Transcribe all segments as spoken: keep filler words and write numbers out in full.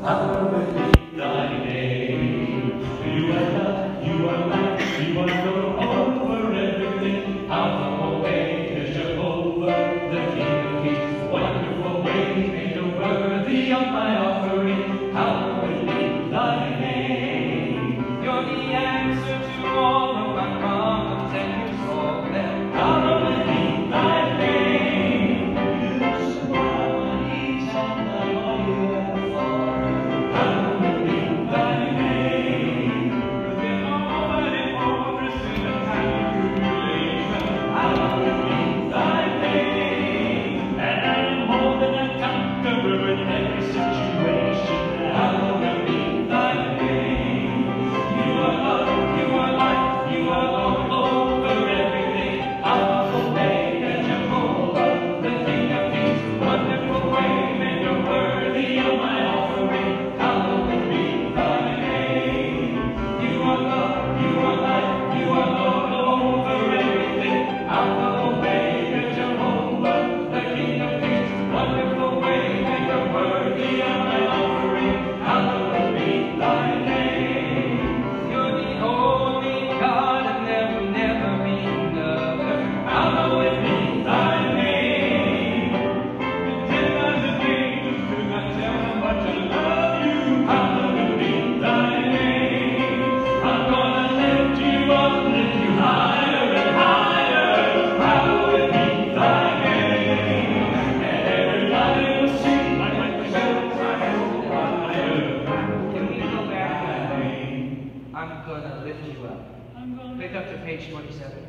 hallowed be thy name. You are love, you are light, you are Lord over everything. Alpha, Omega, Jehovah, the King of Kings. Wonderful Waymaker, worthy of my offering. Hallowed be thy name. You're the answer to all of my problems, and you solve them. Hallowed be thy name. You supply my needs on the way and far. Hallowed be thy name. Within all that it offers in the time of tribulation. Hallowed be thy name. And I am more than a conqueror in every situation. Hallowed be thy name. You are love, you are light, you are Lord over everything. Alpha, Omega, Jehovah, the King of Kings. Wonderful Waymaker, worthy of my offering. Hallowed be thy name. You are love, you are light, you are Lord over everything. Alpha, Omega, Jehovah, the King of Kings. Wonderful Waymaker, worthy of my offering. Hallowed be thy name. You're the only God, and there will never be another. Hallowed be thy name. Ten thousand angels could not tell how much I love you. Hallowed be thy name. I'm gonna lift you up, lift you higher and higher. Hallowed be thy name. And everybody will sing like my presence higher. Can we go back? I'm gonna lift you up. Pick up to page twenty-seven.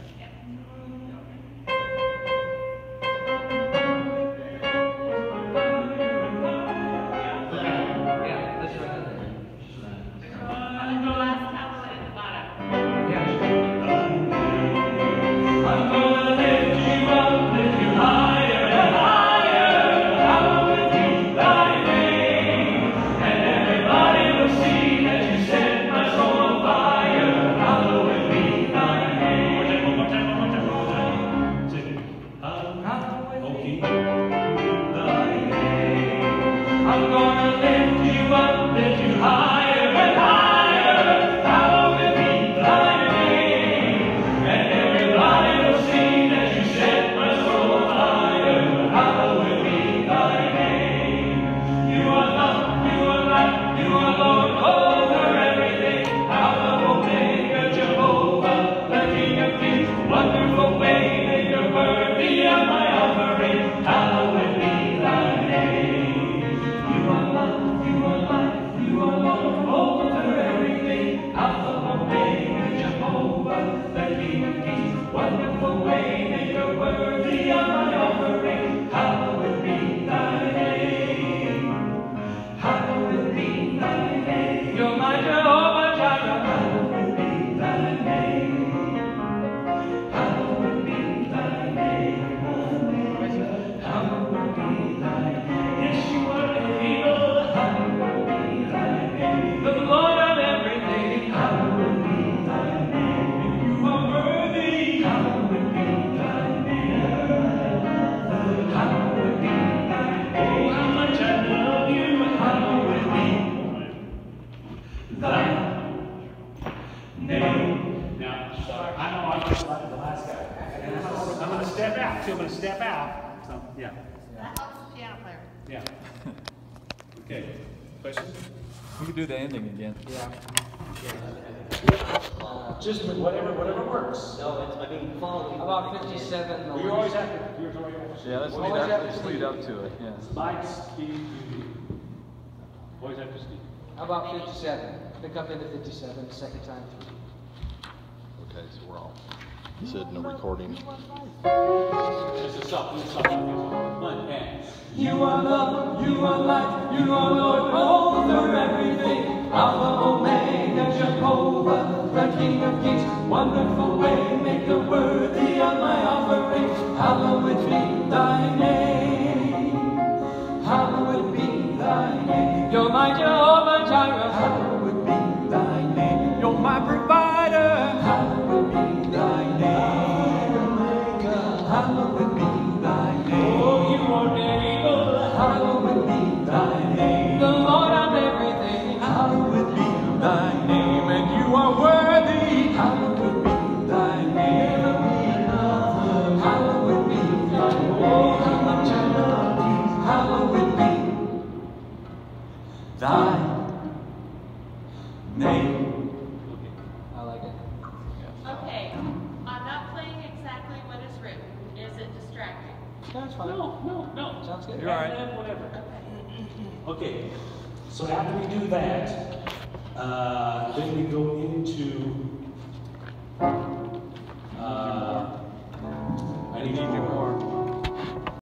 Yeah, let's run it there. Yeah, sure. I'm gonna lift you up, lift you higher and higher. Hallowed be thy name. And everybody will see that you set my soul on fire. Hallowed be thy name. One more time, one more time, one more time, one more time. Sing it. Hallowed be thy name. I'm gonna lift you up, lift you higher and higher. Hallowed be thy name. And everybody will see that you set my soul on fire. Hallowed be thy name. You are love, you are light, you are Lord over everything. Alpha, Omega, Jehovah, the King of Kings. Wonderful Waymaker, worthy of my offering. Hallowed be thy name. You are love, you are light, you are Lord over everything. Alpha, Omega, Jehovah, the King of Kings. Wonderful Waymaker, worthy of my offering. Hallowed be thy name. Hallowed be thy name. You're my Jehovah Jireh. Hallowed be thy name. Hallowed be thy name. Hallowed be thy name. Yes, you are able. Hallowed be thy name. The Lord of everything. Hallowed be thy name. You are worthy. Hallowed be thy name. Hallowed be thy name. Oh, how much I love you. Hallowed be thy name. Now, sorry, I know I'm just like the last guy. I'm gonna step out, so I'm gonna step out. So, yeah, That helps the piano player. yeah. Okay, question? We could do the ending again. Just whatever, whatever works. No, it's, I mean, following. About fifty-seven. the We ones- always have to, here's always have to. Yeah, let's lead Always up, have to let's speak. lead up to it, yeah. Mike, Steve, you, always have to speak. How about fifty-seven? Pick up into fifty-seven, the second time through. Okay, so we're all sitting and recording. Just a soft, just a soft, one, and. You are love, you are light, you are Lord over everything. Alpha, Omega, Jehovah, the King of Kings. Wonderful Waymaker, worthy of my offering. Hallowed be thy name. Hallowed be thy name. You're my Jehovah Jireh. Hallowed be thy name. You're my provider. Hallowed be thy name. Hallowed be thy name. Oh, you are able. Hallowed be thy name. The Lord of No, no, no. Sounds good. You're You're all right. right. Whatever. Okay, so after we do that, uh, then we go into, uh, I need you more.